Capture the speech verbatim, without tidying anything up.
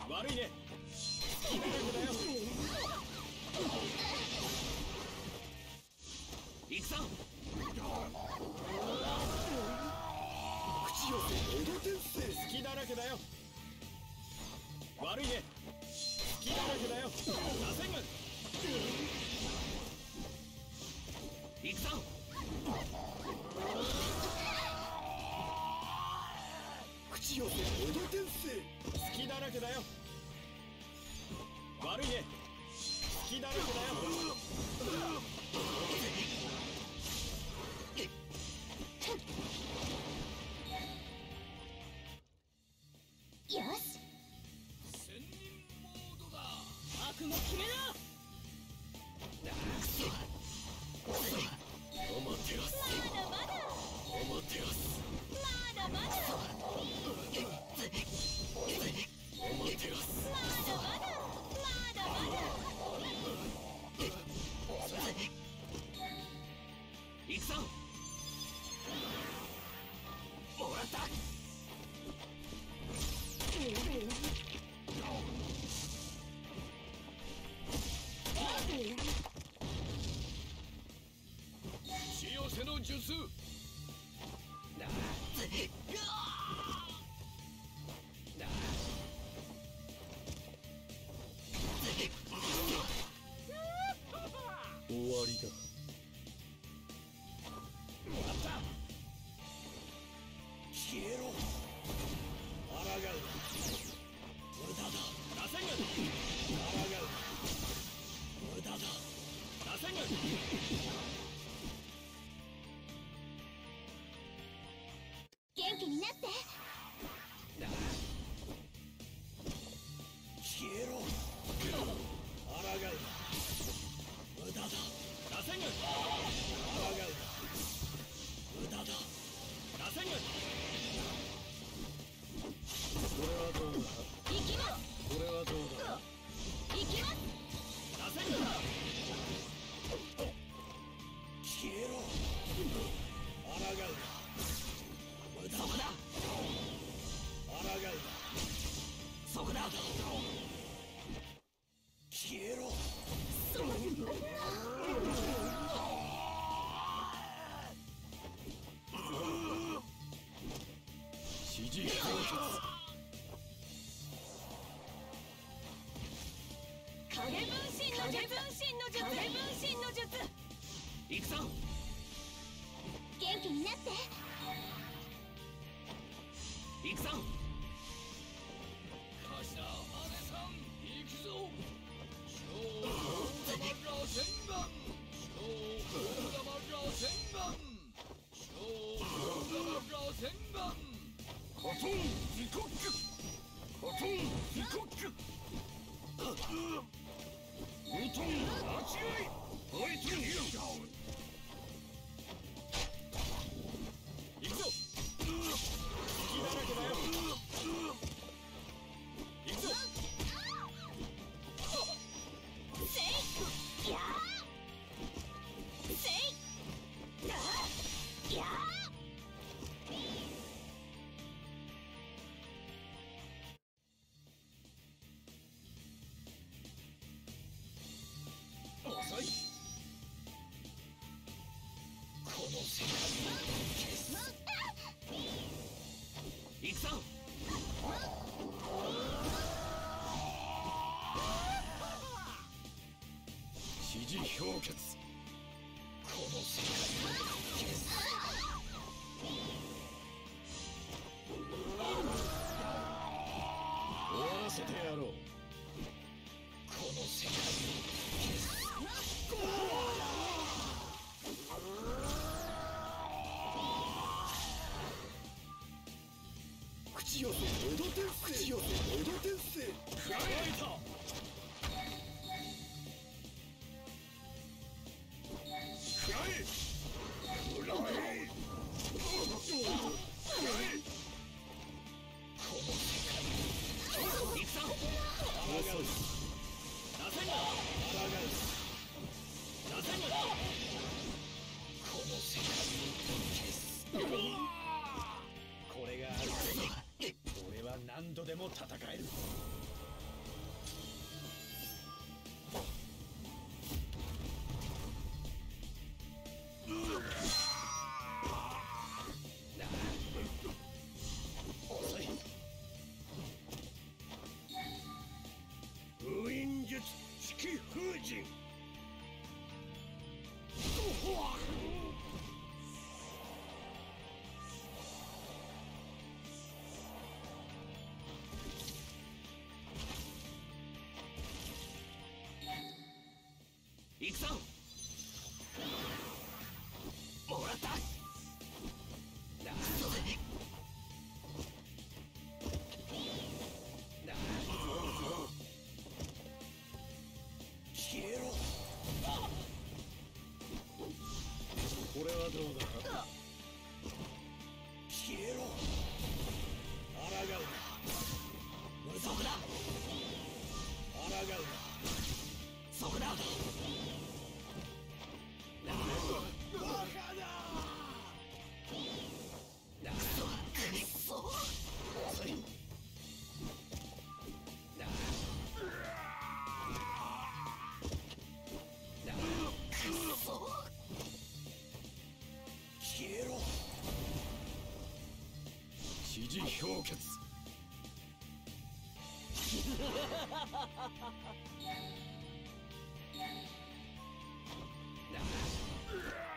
悪いね。好きなだけだよ。行くぞ。口寄せ江戸天聖。好きだらけだよ。悪いね。好きだらけだよ。螺旋軍。行くぞ。口寄せ江戸天聖。好きだらけだよ。悪いね。好きだらけだよ。 よし。 千人モードだ。 悪も決めな。 おまてやす。 まだまだ。 おまてやす。 まだまだ。 おまてやす。 まだまだ。まだまだ。 行くぞ。もらった。血寄せの術。なあ。終わりだ。もらった。消えろ。抗う。無駄だ。螺旋軍。抗う。無駄だ。螺旋軍。 元気になって。 なあ。消えろ。抗う。無駄だ。螺旋軍。抗う。無駄だ。螺旋軍。これはどうだ。 行きます。 これはどうだ。 行きます。 螺旋軍。消えろ。抗う。無駄だ。抗う。そこだ。消えろ。指示表達。 影分身の術。影分身の術。影分身の術。 行くぞ。 元気になって。 行くぞ。頭あれさん行くぞ。超大玉螺旋丸。超大玉螺旋丸。超大玉螺旋丸。コトン自国。コトン自国。ウトン間違い。ホイトンヒル。行くぞ。好きだらけだよ。行くぞ。 せい。やー。せい。やー。やー。 遅い。この世界を消す。行くぞ。指示氷結。この世界を消す。終わらせてやろう。この世界を消す。口寄せ江戸天聖。口寄せ江戸天聖。食らえた。食らえ。食らえ。食らえ。この世界を行くぞ。遅い。螺旋が。螺旋が。この世界を消す。これがある。俺は何度でも戦える。 気風神。行くぞ。もらった。なそれな消えろ。これはどうだ。消えろ。抗うな。そこだ。抗うな。そこだ。バカだ。なくそくそ遅い。ななくそ消えろ。指示氷結。な